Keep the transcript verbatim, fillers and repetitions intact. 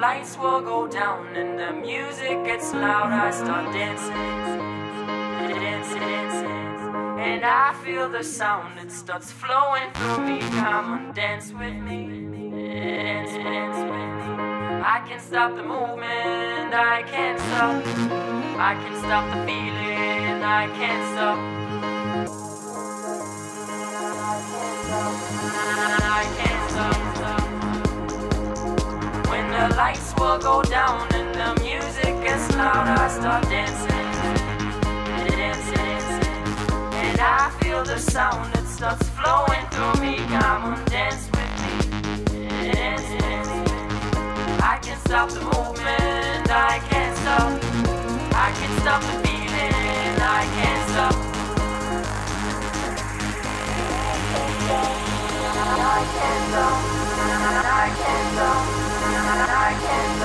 lights will go down and the music gets loud, I start dancing, dancing, dancing. And I feel the sound, it starts flowing through me. Come on, dance with me, dance, dance with me. I can't stop the movement, I can't stop. I can't stop the feeling, I can't stop. I can't stop. When the lights will go down and the music gets loud, I start dancing, dancing, dancing. And I feel the sound, it starts flowing through me. Come on, dance with me, dance, dance. I can't stop the movement, I can't stop. I can't stop the feeling, I can't stop. I can't stop, I can't stop, I can't stop.